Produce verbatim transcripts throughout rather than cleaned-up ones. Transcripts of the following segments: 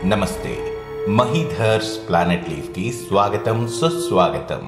నమస్తే. మహీధర్స్ planet leaf కి స్వాగతం, సుస్వాగతం.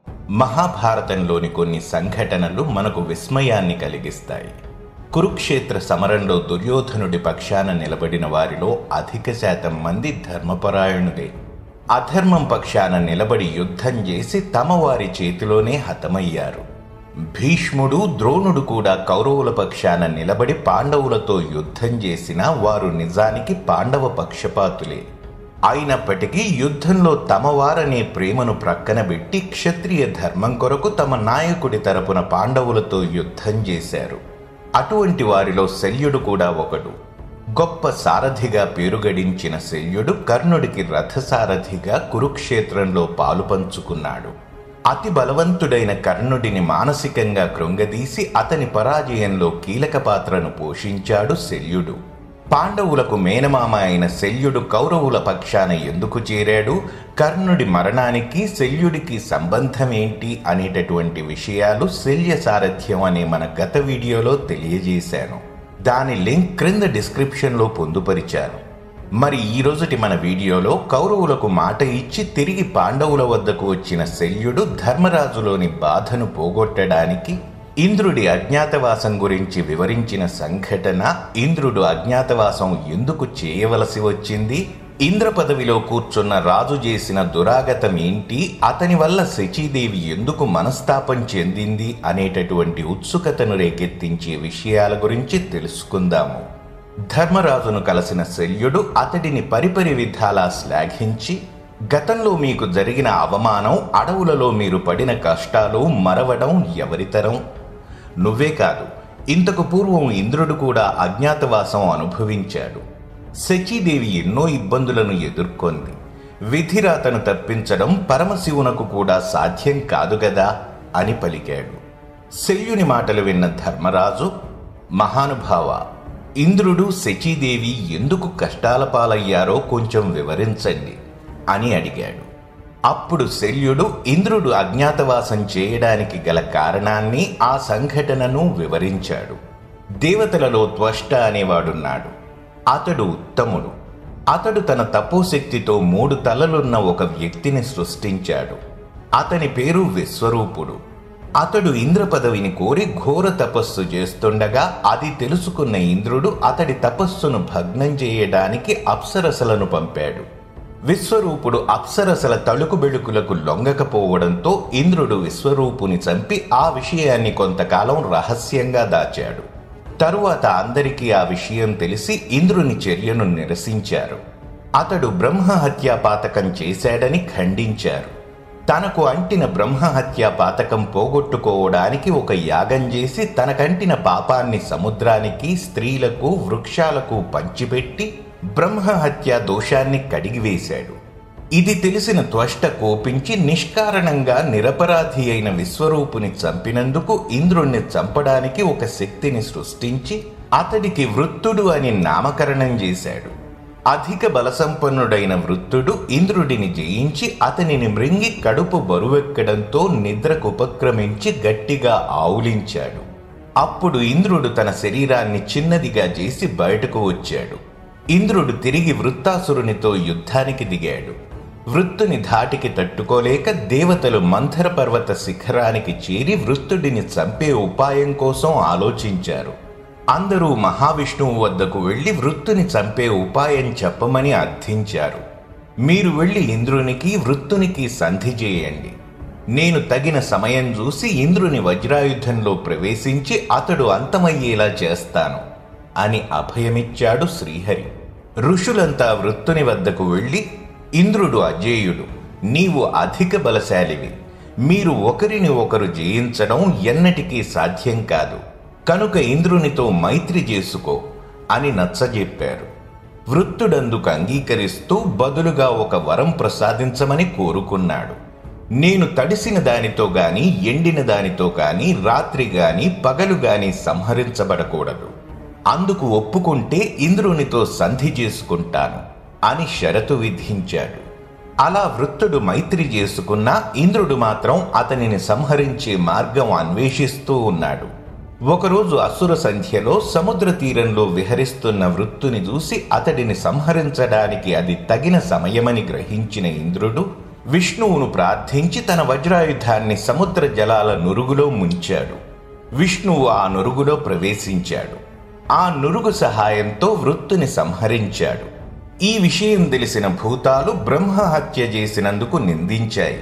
మహాభారతంలోని కొన్ని సంఘటనలు మనకు విస్మయాన్ని కలిగిస్తాయి. కురుక్షేత్ర సమరంలో దుర్యోధనుడి పక్షాన నిలబడిన వారిలో అధిక శాతం మంది ధర్మపరాయణులే. అధర్మం పక్షాన నిలబడి యుద్ధం చేసి తమ వారి చేతిలోనే హతమయ్యారు. భీష్ముడు, ద్రోణుడు కూడా కౌరవుల పక్షాన నిలబడి పాండవులతో యుద్ధం చేసినా వారు నిజానికి పాండవ పక్షపాతులే. అయినప్పటికీ యుద్ధంలో తమవారనే ప్రేమను ప్రక్కన పెట్టి క్షత్రియ ధర్మం కొరకు తమ నాయకుడి తరపున పాండవులతో యుద్ధం చేశారు. అటువంటి వారిలో శల్యుడు కూడా ఒకడు. గొప్ప సారథిగా పేరుగడించిన శల్యుడు కర్ణుడికి రథసారథిగా కురుక్షేత్రంలో పాలు పంచుకున్నాడు. అతి బలవంతుడైన కర్ణుడిని మానసికంగా కృంగదీసి అతని పరాజయంలో కీలక పాత్రను పోషించాడు శల్యుడు. పాండవులకు మేనమామ అయిన శల్యుడు కౌరవుల పక్షాన ఎందుకు చేరాడు, కర్ణుడి మరణానికి శల్యుడికి సంబంధం ఏంటి అనేటటువంటి విషయాలు శల్య సారథ్యం అనే మన గత వీడియోలో తెలియజేశాను. దాని లింక్ క్రింద డిస్క్రిప్షన్లో పొందుపరిచాను. మరి ఈ రోజుటి మన వీడియోలో కౌరవులకు మాట ఇచ్చి తిరిగి పాండవుల వద్దకు వచ్చిన శల్యుడు ధర్మరాజులోని బాధను పోగొట్టడానికి ఇంద్రుడి అజ్ఞాతవాసం గురించి వివరించిన సంఘటన, ఇంద్రుడు అజ్ఞాతవాసం ఎందుకు చేయవలసి వచ్చింది, ఇంద్ర పదవిలో కూర్చున్న రాజు చేసిన దురాగతం ఏంటి, అతని వల్ల శచీదేవి ఎందుకు మనస్తాపం చెందింది అనేటటువంటి ఉత్సుకతను రేకెత్తించే విషయాల గురించి తెలుసుకుందాము. ధర్మరాజును కలిసిన శల్యుడు అతడిని పరిపరి విధాలా శ్లాఘించి, గతంలో మీకు జరిగిన అవమానం, అడవులలో మీరు పడిన కష్టాలు మరవడం ఎవరితరం? నువ్వే కాదు, ఇంతకు పూర్వం ఇంద్రుడు కూడా అజ్ఞాతవాసం అనుభవించాడు. శచీదేవి ఎన్నో ఇబ్బందులను ఎదుర్కొంది. విధిరాతను తప్పించడం పరమశివునకు కూడా సాధ్యం కాదు గదా అని పలికాడు. శల్యుని మాటలు విన్న ధర్మరాజు, మహానుభావ, ఇంద్రుడు శచీదేవి ఎందుకు కష్టాల పాలయ్యారో కొంచెం వివరించండి అని అడిగాడు. అప్పుడు శల్యుడు ఇంద్రుడు అజ్ఞాతవాసం చేయడానికి గల కారణాన్ని, ఆ సంఘటనను వివరించాడు. దేవతలలో త్వష్ట అనేవాడున్నాడు. అతడు ఉత్తముడు. అతడు తన తపోశక్తితో మూడు తలలున్న ఒక వ్యక్తిని సృష్టించాడు. అతని పేరు విశ్వరూపుడు. అతడు ఇంద్ర పదవిని కోరి ఘోర తపస్సు చేస్తుండగా అది తెలుసుకున్న ఇంద్రుడు అతడి తపస్సును భగ్నం చేయడానికి అప్సరసలను పంపాడు. విశ్వరూపుడు అప్సరసల తళుకు బెళుకులకు లొంగకపోవడంతో ఇంద్రుడు విశ్వరూపుని చంపి ఆ విషయాన్ని కొంతకాలం రహస్యంగా దాచాడు. తరువాత అందరికీ ఆ విషయం తెలిసి ఇంద్రుని చర్యను నిరసించారు. అతడు బ్రహ్మహత్యా పాతకం చేశాడని ఖండించారు. తనకు అంటిన బ్రహ్మహత్యా పాతకం పోగొట్టుకోవడానికి ఒక యాగం చేసి తనకంటిన పాపాన్ని సముద్రానికి, స్త్రీలకు, వృక్షాలకు పంచిపెట్టి బ్రహ్మహత్యా దోషాన్ని కడిగివేశాడు. ఇది తెలిసిన త్వష్ట కోపించి నిష్కారణంగా నిరపరాధి అయిన విశ్వరూపుని చంపినందుకు ఇంద్రుణ్ణి చంపడానికి ఒక శక్తిని సృష్టించి అతడికి వృత్తుడు అని నామకరణం చేశాడు. అధిక బలసంపన్నుడైన వృత్తుడు ఇంద్రుడిని జయించి అతనిని మృంగి కడుపు బరువెక్కడంతో నిద్రకు ఉపక్రమించి గట్టిగా ఆవులించాడు. అప్పుడు ఇంద్రుడు తన శరీరాన్ని చిన్నదిగా చేసి బయటకు వచ్చాడు. ఇంద్రుడు తిరిగి వృత్తాసురునితో యుద్ధానికి దిగాడు. వృత్తుని ధాటికి తట్టుకోలేక దేవతలు మంథర పర్వత శిఖరానికి చేరి వృత్తుడిని చంపే ఉపాయం కోసం ఆలోచించారు. అందరూ మహావిష్ణువు వద్దకు వెళ్లి వృత్తుని చంపే ఉపాయం చెప్పమని అర్థించారు. మీరు వెళ్లి ఇంద్రునికి, వృత్తునికి సంధి చేయండి. నేను తగిన సమయం చూసి ఇంద్రుని వజ్రాయుధంలో ప్రవేశించి అతడు అంతమయ్యేలా చేస్తాను అని అభయమిచ్చాడు శ్రీహరి. ఋషులంతా వృత్తుని వద్దకు వెళ్లి, ఇంద్రుడు అజేయుడు, నీవు అధిక బలశాలివి, మీరు ఒకరిని ఒకరు జయించడం ఎన్నటికీ సాధ్యం కాదు, కనుక ఇంద్రునితో మైత్రి చేసుకో అని నచ్చజెప్పారు. వృత్తుడందుకు అంగీకరిస్తూ బదులుగా ఒక వరం ప్రసాదించమని కోరుకున్నాడు. నేను తడిసిన దానితో గాని, ఎండిన దానితో గాని, రాత్రి గాని పగలు గాని సంహరించబడకూడదు. అందుకు ఒప్పుకుంటే ఇంద్రునితో సంధి చేసుకుంటాను అని షరతు విధించాడు. అలా వృత్తుడు మైత్రి చేసుకున్నా ఇంద్రుడు మాత్రం అతనిని సంహరించే మార్గం అన్వేషిస్తూ ఉన్నాడు. ఒకరోజు అసుర సంధ్యలో సముద్ర తీరంలో విహరిస్తున్న వృత్తుని చూసి అతడిని సంహరించడానికి అది తగిన సమయమని గ్రహించిన ఇంద్రుడు విష్ణువును ప్రార్థించి తన వజ్రాయుధాన్ని సముద్ర జలాల నురుగులో ముంచాడు. విష్ణువు ఆ నురుగులో ప్రవేశించాడు. ఆ నురుగు సహాయంతో వృత్తుని సంహరించాడు. ఈ విషయం తెలిసిన భూతాలు బ్రహ్మహత్య చేసినందుకు నిందించాయి.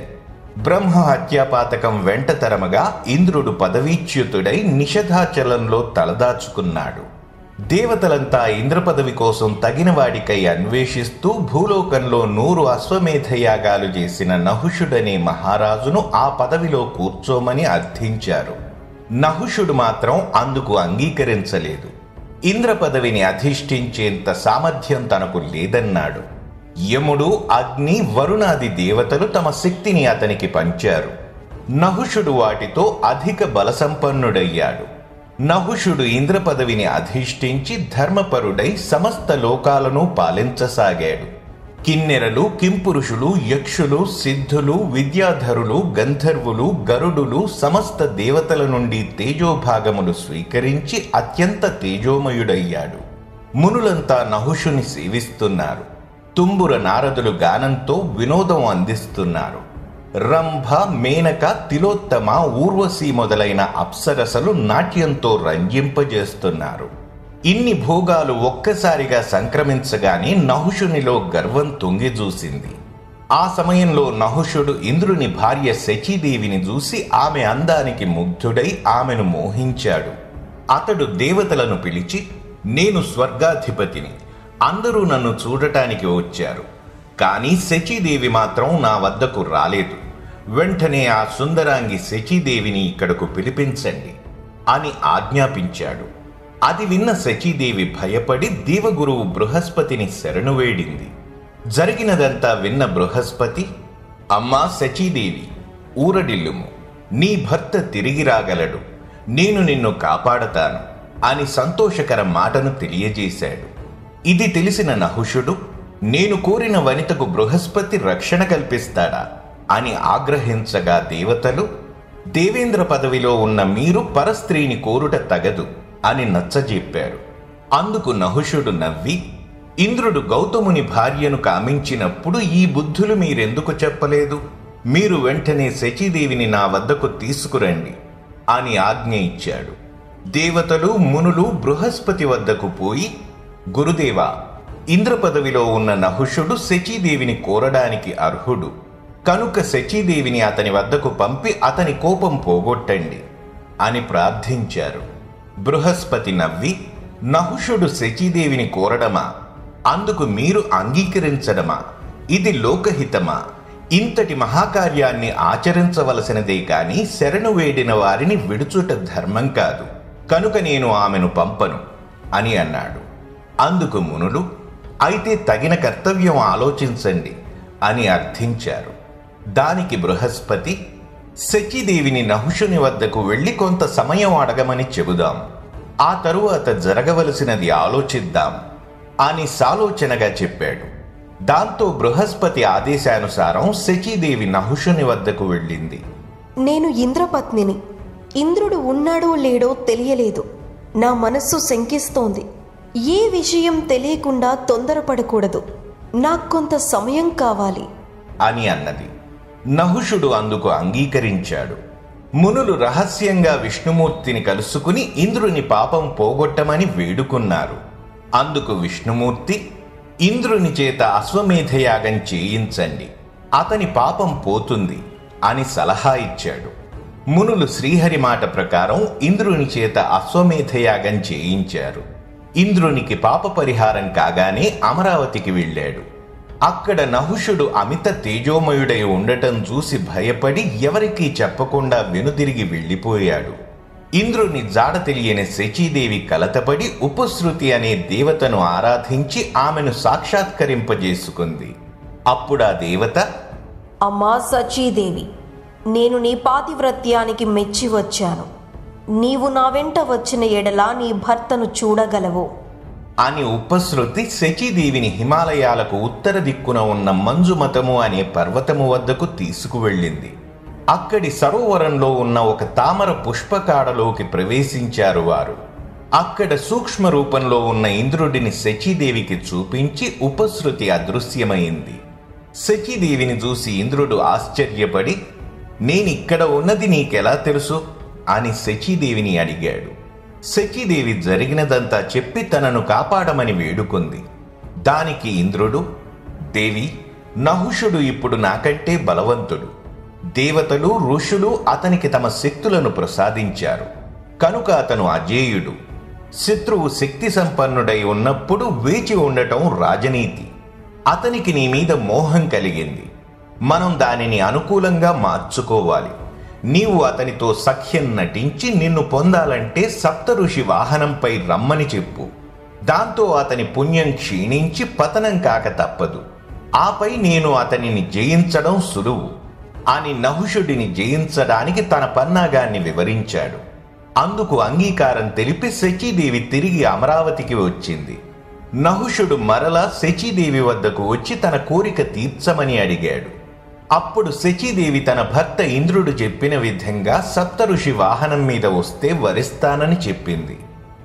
బ్రహ్మహత్యాపాతకం వెంట తరమగా ఇంద్రుడు పదవీచ్యుతుడై నిషధాచలంలో తలదాచుకున్నాడు. దేవతలంతా ఇంద్ర పదవి కోసం తగిన వాడికై అన్వేషిస్తూ భూలోకంలో నూరు అశ్వమేధయాగాలు చేసిన నహుషుడనే మహారాజును ఆ పదవిలో కూర్చోమని అర్థించారు. నహుషుడు మాత్రం అందుకు అంగీకరించలేదు. ఇంద్ర పదవిని అధిష్ఠించేంత సామర్థ్యం తనకు లేదన్నాడు. యముడు, అగ్ని, వరుణాది దేవతలు తమ శక్తిని అతనికి పంచారు. నహుషుడు వాటితో అధిక బలసంపన్నుడయ్యాడు. నహుషుడు ఇంద్ర పదవిని అధిష్ఠించి ధర్మపరుడై సమస్త లోకాలను పాలించసాగాడు. కిన్నెరలు, కింపురుషులు, యక్షులు, సిద్ధులు, విద్యాధరులు, గంధర్వులు, గరుడులు సమస్త దేవతల నుండి తేజోభాగములు స్వీకరించి అత్యంత తేజోమయుడయ్యాడు. మునులంతా నహుషుని సేవిస్తున్నారు. తుంబుర నారదులు గానంతో వినోదం అందిస్తున్నారు. రంభ, మేనక, తిలోత్తమ, ఊర్వశి మొదలైన అప్సరసలు నాట్యంతో రంజింపజేస్తున్నారు. ఇన్ని భోగాలు ఒక్కసారిగా సంక్రమించగానే నహుషునిలో గర్వం తొంగిజూసింది. ఆ సమయంలో నహుషుడు ఇంద్రుని భార్య శచీదేవిని చూసి ఆమె అందానికి ముగ్ధుడై ఆమెను మోహించాడు. అతడు దేవతలను పిలిచి, నేను స్వర్గాధిపతిని, అందరూ నన్ను చూడటానికి వచ్చారు, కానీ శచీదేవి మాత్రం నా వద్దకు రాలేదు. వెంటనే ఆ సుందరాంగి శచీదేవిని ఇక్కడకు పిలిపించండి అని ఆజ్ఞాపించాడు. అది విన్న శచీదేవి భయపడి దేవగురువు బృహస్పతిని శరణు వేడింది. జరిగినదంతా విన్న బృహస్పతి, అమ్మా శచీదేవి, ఊరడిల్లుము, నీ భర్త తిరిగి రాగలడు, నేను నిన్ను కాపాడతాను అని సంతోషకర మాటను తెలియజేశాడు. ఇది తెలిసిన నహుషుడు, నేను కోరిన వనితకు బృహస్పతి రక్షణ కల్పిస్తాడా అని ఆగ్రహించగా దేవతలు, దేవేంద్ర పదవిలో ఉన్న మీరు పరస్త్రీని కోరుట తగదు అని నచ్చజెప్పారు. అందుకు నహుషుడు నవ్వి, ఇంద్రుడు గౌతముని భార్యను కామించినప్పుడు ఈ బుద్ధులు మీరెందుకు చెప్పలేదు? మీరు వెంటనే శచీదేవిని నా వద్దకు తీసుకురండి అని ఆజ్ఞ ఇచ్చాడు. దేవతలు, మునులు బృహస్పతి వద్దకు పోయి, గురుదేవా, ఇంద్ర పదవిలో ఉన్న నహుషుడు శచీదేవిని కోరడానికి అర్హుడు, కనుక శచీదేవిని అతని వద్దకు పంపి అతని కోపం పోగొట్టండి అని ప్రార్థించారు. బృహస్పతి నవ్వి, నహుషుడు శచీదేవిని కోరడమా? అందుకు మీరు అంగీకరించడమా? ఇది లోకహితమా? ఇంతటి మహాకార్యాన్ని ఆచరించవలసినదే కాని శరణు వేడిన వారిని విడుచుట ధర్మం కాదు, కనుక నేను ఆమెను పంపను అని అన్నాడు. అందుకు మునులు, అయితే తగిన కర్తవ్యం ఆలోచించండి అని అర్థించారు. దానికి బృహస్పతి, శచీదేవిని నహుషుని వద్దకు వెళ్లి కొంత సమయం అడగమని చెబుదాం, ఆ తరువాత జరగవలసినది ఆలోచిద్దాం అని సాలోచనగా చెప్పాడు. దాంతో బృహస్పతి ఆదేశానుసారం శచీదేవి నహుషుని వద్దకు వెళ్ళింది. నేను ఇంద్రపత్నిని, ఇంద్రుడు ఉన్నాడో లేడో తెలియలేదు, నా మనస్సు శంకిస్తోంది, ఏ విషయం తెలియకుండా తొందరపడకూడదు, నాకు కొంత సమయం కావాలి అని అన్నది. నహుషుడు అందుకు అంగీకరించాడు. మునులు రహస్యంగా విష్ణుమూర్తిని కలుసుకుని ఇంద్రుని పాపం పోగొట్టమని వేడుకున్నారు. అందుకు విష్ణుమూర్తి, ఇంద్రుని చేత అశ్వమేధయాగం చేయించండి, అతని పాపం పోతుంది అని సలహా ఇచ్చాడు. మునులు శ్రీహరి మాట ప్రకారం ఇంద్రుని చేత అశ్వమేధయాగం చేయించారు. ఇంద్రునికి పాప పరిహారం కాగానే అమరావతికి వెళ్ళాడు. అక్కడ నహుషుడు అమిత తేజోమయుడై ఉండటం చూసి భయపడి ఎవరికీ చెప్పకుండా వెనుదిరిగి వెళ్ళిపోయాడు. ఇంద్రుని జాడ తెలియని శచీదేవి కలతపడి ఉపశృతి అనే దేవతను ఆరాధించి ఆమెను సాక్షాత్కరింపజేసుకుంది. అప్పుడా దేవత, అమ్మా శచీదేవి, నేను నీ పాతివ్రత్యానికి మెచ్చి వచ్చాను, నీవు నా వెంట వచ్చిన ఎడల నీ భర్తను చూడగలవు అని ఉపశృతి శచీదేవిని హిమాలయాలకు ఉత్తర దిక్కున ఉన్న మంజుమతము అనే పర్వతము వద్దకు తీసుకువెళ్ళింది. అక్కడి సరోవరంలో ఉన్న ఒక తామర పుష్పకాడలోకి ప్రవేశించారు వారు. అక్కడ సూక్ష్మ రూపంలో ఉన్న ఇంద్రుడిని శచీదేవికి చూపించి ఉపశృతి అదృశ్యమైంది. శచీదేవిని చూసి ఇంద్రుడు ఆశ్చర్యపడి, నేనిక్కడ ఉన్నది నీకెలా తెలుసు అని శచీదేవిని అడిగాడు. శచీదేవి జరిగినదంతా చెప్పి తనను కాపాడమని వేడుకుంది. దానికి ఇంద్రుడు, దేవి, నహుషుడు ఇప్పుడు నాకంటే బలవంతుడు. దేవతలు ఋషులు అతనికి తమ శక్తులను ప్రసాదించారు కనుక అతను అజేయుడు. శత్రువు శక్తి సంపన్నుడై ఉన్నప్పుడు వేచి ఉండటం రాజనీతి. అతనికి నీ మీద మోహం కలిగింది. మనం దానిని అనుకూలంగా మార్చుకోవాలి. నీవు అతనితో సఖ్యం నటించి నిన్ను పొందాలంటే సప్తఋషి వాహనంపై రమ్మని చెప్పు. దాంతో అతని పుణ్యం క్షీణించి పతనం కాక తప్పదు. ఆపై నేను అతనిని జయించడం సులువు అని నహుషుడిని జయించడానికి తన పన్నాగాన్ని వివరించాడు. అందుకు అంగీకారం తెలిపి శచీదేవి తిరిగి అమరావతికి వచ్చింది. నహుషుడు మరలా శచీదేవి వద్దకు వచ్చి తన కోరిక తీర్చమని అడిగాడు. అప్పుడు శచీదేవి తన భర్త ఇంద్రుడు చెప్పిన విధంగా సప్తఋషి వాహనం మీద వస్తే వరిస్తానని చెప్పింది.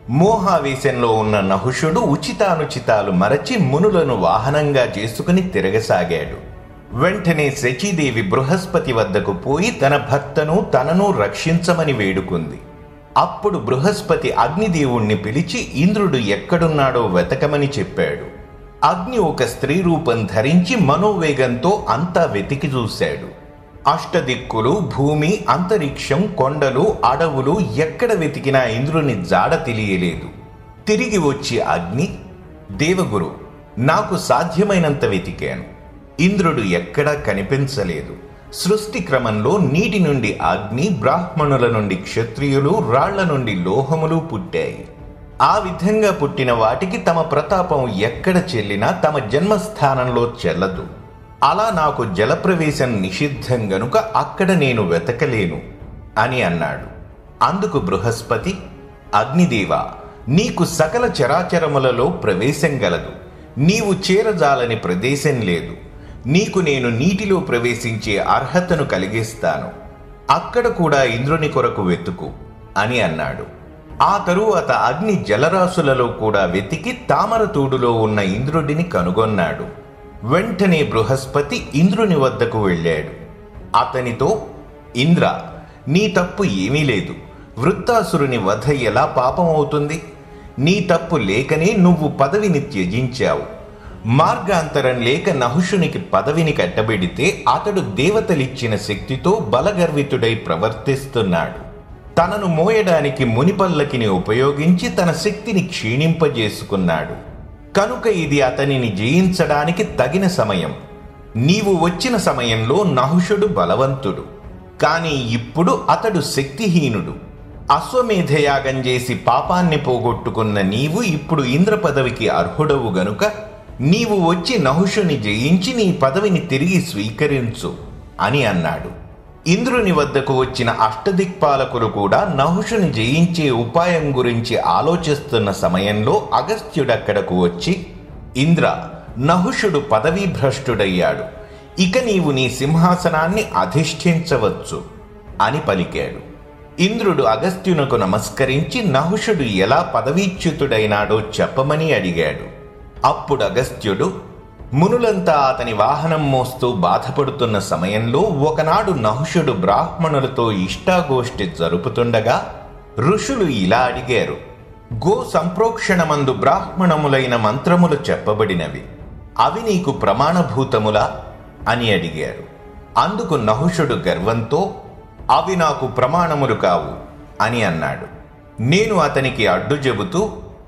మోహావేశంలో ఉన్న నహుషుడు ఉచితానుచితాలు మరచి మునులను వాహనంగా చేసుకుని తిరగసాగాడు. వెంటనే శచీదేవి బృహస్పతి వద్దకు పోయి తన భర్తను తనను రక్షించమని వేడుకుంది. అప్పుడు బృహస్పతి అగ్నిదేవుణ్ణి పిలిచి ఇంద్రుడు ఎక్కడున్నాడో వెతకమని చెప్పాడు. అగ్ని ఒక స్త్రీ రూపం ధరించి మనోవేగంతో అంతా వెతికి చూశాడు. అష్టదిక్కులు, భూమి, అంతరిక్షం, కొండలు, అడవులు ఎక్కడ వెతికినా ఇంద్రుని జాడ తెలియలేదు. తిరిగి వచ్చి అగ్ని, దేవగురు, నాకు సాధ్యమైనంత వెతికాను. ఇంద్రుడు ఎక్కడా కనిపించలేదు. సృష్టి క్రమంలో నీటి నుండి అగ్ని, బ్రాహ్మణుల నుండి క్షత్రియులు, రాళ్ల నుండి లోహములు పుట్టాయి. ఆ విధంగా పుట్టిన వాటికి తమ ప్రతాపం ఎక్కడ చెల్లినా తమ జన్మస్థానంలో చెల్లదు. అలా నాకు జలప్రవేశం నిషిద్ధం గనుక అక్కడ నేను వెతకలేను అని అన్నాడు. అందుకు బృహస్పతి, అగ్నిదేవా, నీకు సకల చరాచరములలో ప్రవేశం గలదు. నీవు చేరజాలని ప్రదేశం లేదు. నీకు నేను నీటిలో ప్రవేశించే అర్హతను కలిగిస్తాను. అక్కడ కూడా ఇంద్రుని కొరకు వెతుకు అని అన్నాడు. ఆ తరువాత అగ్ని జలరాశులలో కూడా వెతికి తామరతూడులో ఉన్న ఇంద్రుడిని కనుగొన్నాడు. వెంటనే బృహస్పతి ఇంద్రుని వద్దకు వెళ్ళాడు. అతనితో, ఇంద్ర, నీ తప్పు ఏమీ లేదు. వృత్తాసురుని వధ ఎలా పాపం అవుతుంది? నీ తప్పు లేకనే నువ్వు పదవిని త్యజించావు. మార్గాంతరం లేక నహుషునికి పదవిని కట్టబెడితే అతడు దేవతలిచ్చిన శక్తితో బలగర్వితుడై ప్రవర్తిస్తున్నాడు. తనను మోయడానికి మునిపల్లకిని ఉపయోగించి తన శక్తిని క్షీణింపజేసుకున్నాడు. కనుక ఇది అతనిని జయించడానికి తగిన సమయం. నీవు వచ్చిన సమయంలో నహుషుడు బలవంతుడు, కానీ ఇప్పుడు అతడు శక్తిహీనుడు. అశ్వమేధయాగం చేసి పాపాన్ని పోగొట్టుకున్న నీవు ఇప్పుడు ఇంద్ర పదవికి అర్హుడవు గనుక నీవు వచ్చి నహుషుని జయించి నీ పదవిని తిరిగి స్వీకరించు అని అన్నాడు. ఇంద్రుని వద్దకు వచ్చిన అష్టదిక్పాలకులు కూడా నహుషుని జయించే ఉపాయం గురించి ఆలోచిస్తున్న సమయంలో అగస్త్యుడక్కడకు వచ్చి, ఇంద్ర, నహుషుడు పదవీభ్రష్టుడయ్యాడు. ఇక నీవు నీ సింహాసనాన్ని అధిష్ఠించవచ్చు అని పలికాడు. ఇంద్రుడు అగస్త్యునకు నమస్కరించి నహుషుడు ఎలా పదవీచ్యుతుడైనాడో చెప్పమని అడిగాడు. అప్పుడు అగస్త్యుడు, మునులంతా అతని వాహనం మోస్తూ బాధపడుతున్న సమయంలో ఒకనాడు నహుషుడు బ్రాహ్మణులతో ఇష్టాగోష్ఠి జరుపుతుండగా ఋషులు ఇలా అడిగారు, గో సంప్రోక్షణమందు బ్రాహ్మణములైన మంత్రములు చెప్పబడినవి, అవి నీకు ప్రమాణభూతములా అని అడిగారు. అందుకు నహుషుడు గర్వంతో, అవి నాకు ప్రమాణములు కావు అని అన్నాడు. నేను అతనికి అడ్డు చెబుతూ,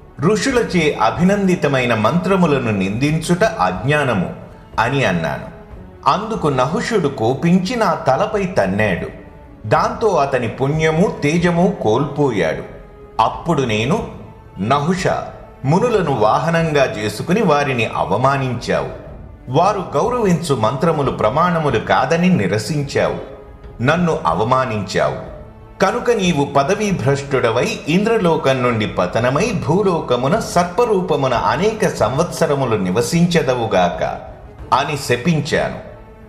ఋషులచే అభినందితమైన మంత్రములను నిందించుట అజ్ఞానము అని అన్నాను. అందుకు నహుషుడు కోపించి నా తలపై తన్నాడు. దాంతో అతని పుణ్యము తేజము కోల్పోయాడు. అప్పుడు నేను, నహుష, మునులను వాహనంగా చేసుకుని వారిని అవమానించావు. వారు గౌరవించు మంత్రములు ప్రమాణములు కాదని నిరసించావు. నన్ను అవమానించావు. కనుక నీవు పదవీ భ్రష్టుడవై ఇంద్రలోకం నుండి పతనమై భూలోకమున సర్పరూపమున అనేక సంవత్సరములు నివసించదవుగాక అని శపించాను.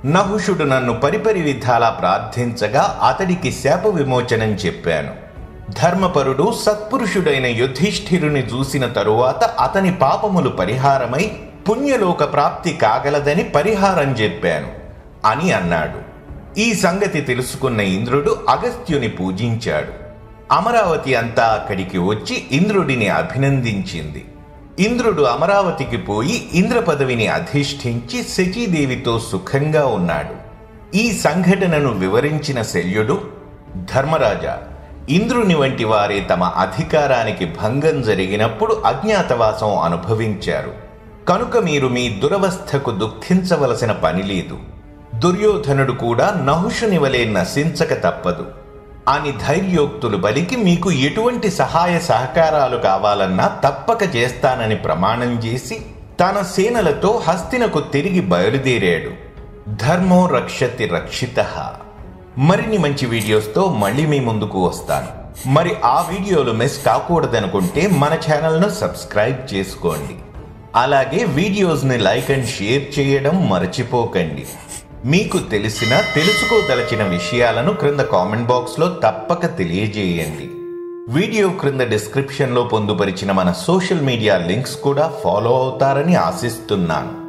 నహుషుడు నన్ను పరిపరి విధాలా ప్రార్థించగా అతడికి శాప విమోచనం చెప్పాను. ధర్మపరుడు సత్పురుషుడైన యుధిష్ఠిరుని చూసిన తరువాత అతని పాపములు పరిహారమై పుణ్యలోక ప్రాప్తి కాగలదని పరిహారం చెప్పాను అని అన్నాడు. ఈ సంగతి తెలుసుకున్న ఇంద్రుడు అగస్త్యుని పూజించాడు. అమరావతి అంతా అక్కడికి వచ్చి ఇంద్రుడిని అభినందించింది. ఇంద్రుడు అమరావతికి పోయి ఇంద్ర పదవిని అధిష్ఠించి శచీదేవితో సుఖంగా ఉన్నాడు. ఈ సంఘటనను వివరించిన శల్యుడు, ధర్మరాజా, ఇంద్రుని వంటి వారే తమ అధికారానికి భంగం జరిగినప్పుడు అజ్ఞాతవాసం అనుభవించారు. కనుక మీరు మీ దురవస్థకు దుఃఖించవలసిన పని లేదు. దుర్యోధనుడు కూడా నహుషుని వలె నశించక తప్పదు అని ధైర్యోక్తులు బలికి మీకు ఎటువంటి సహాయ సహకారాలు కావాలన్నా తప్పక చేస్తానని ప్రమాణం చేసి తన సేనలతో హస్తినకు తిరిగి బయలుదేరాడు. ధర్మో రక్షతి రక్షితః. మరిన్ని మంచి వీడియోస్తో మళ్ళీ మీ ముందుకు వస్తాను. మరి ఆ వీడియోలు మిస్ కాకూడదనుకుంటే మన ఛానల్ను సబ్స్క్రైబ్ చేసుకోండి. అలాగే వీడియోస్ని లైక్ అండ్ షేర్ చేయడం మర్చిపోకండి. మీకు తెలిసిన తెలుసుకోదలచిన విషయాలను క్రింద కామెంట్ బాక్స్లో తప్పక తెలియజేయండి. వీడియో క్రింద డిస్క్రిప్షన్లో పొందుపరిచిన మన సోషల్ మీడియా లింక్స్ కూడా ఫాలో అవుతారని ఆశిస్తున్నాను.